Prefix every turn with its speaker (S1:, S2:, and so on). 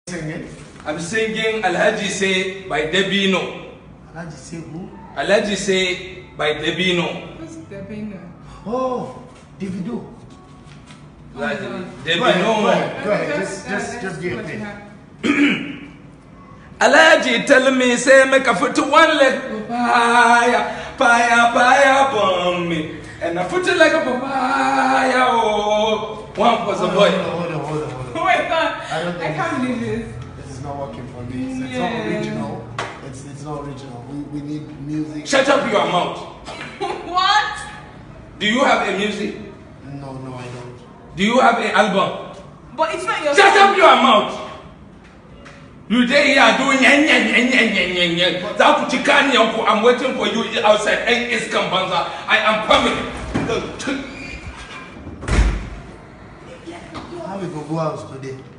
S1: Singing?
S2: I'm singing Alhaji Say by Debino.
S1: Alhaji Say who?
S2: Alhaji Say by Debino.
S3: Who's Debino?
S1: Oh, Davido.
S2: Debino.
S1: Go ahead. Just give it.
S2: Alhaji tell me say make a foot to one leg papaya bomb me. And I put it like a papaya. Oh, one was a boy.
S1: Hold on.
S3: Oh my god, I can't believe this.
S1: This is not working for me. It's not original. It's not original. We need music.
S2: Shut up your mouth.
S3: What?
S2: Do you have a music?
S1: No, I don't.
S2: Do you have an album?
S3: But it's not your
S2: Shut
S3: song.
S2: up your mouth. You day here doing yen. I'm waiting for you outside. I am coming.
S1: How we go out today?